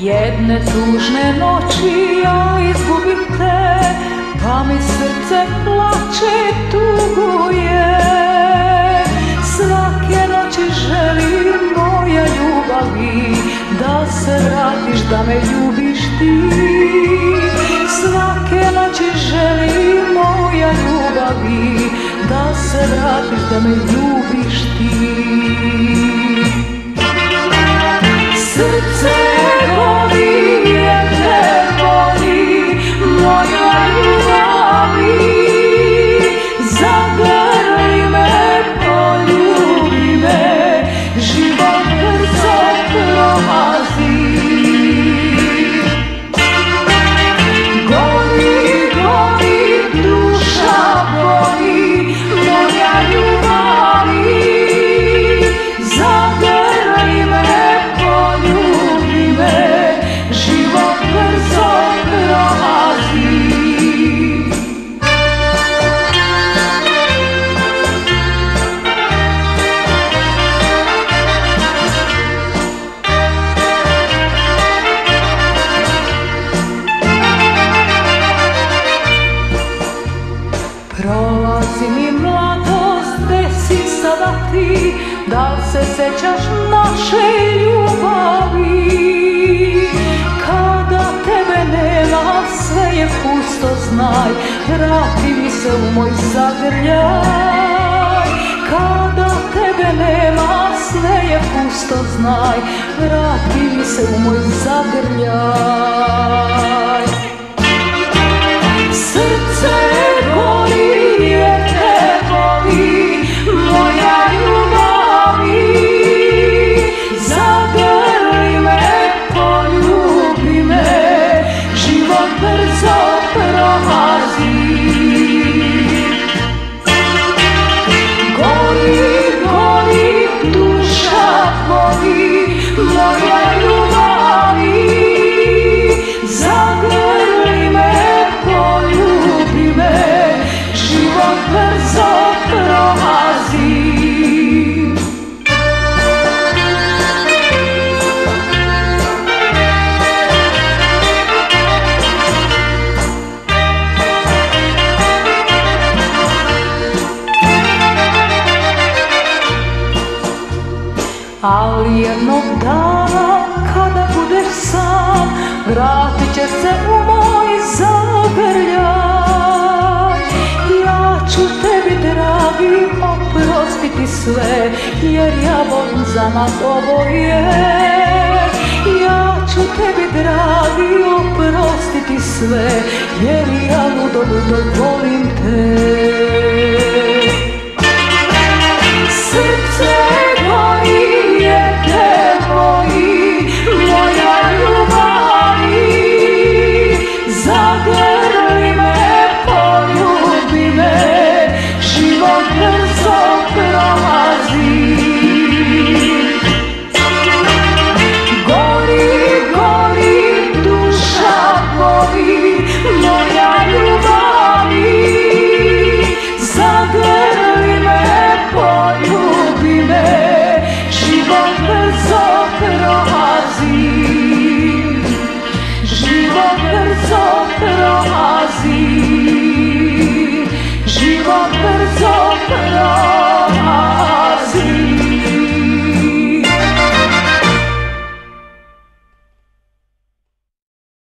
Jedne tužne noći ja izgubim te, pa mi srce plače, tuguje. Svake noći želim, moja ljubavi, da se vratiš, da me ljubiš ti. Svake noći želim, moja ljubavi, da se vratiš, da me ljubiš ti. Srce voli, jer te voli, moja ljubavi. Zagrli me, poljubi me, život brzo prolazi. Gori, gori, duša boli, moja ljubavi. Zagrli me, poljubi me, život brzo prolazi. Prolazi mi mladost, gde si sada ti, da se sećaš naše ljubavi? Kada tebe nema, sve je pusto, znaj, vrati mi se u moj zagrljaj. Kada tebe nema, sve je pusto, znaj, vrati mi se u moj zagrljaj. Srce voli, jer te voli, moja ljubavi. Zagrli me, poljubi me, život brzo prolazi. Gori, gori, duša boli, moja ljubavi. Zagrli me, poljubi me, život brzo prolazi. Ali jednog dana, kada budeš sam, vratit će se u moj zagrljaj. Ja ću tebi, dragi, oprostiti sve, jer ja volim za nas oboje. Ja ću tebi, dragi, oprostiti sve, jer ja ludo, ludo volim te.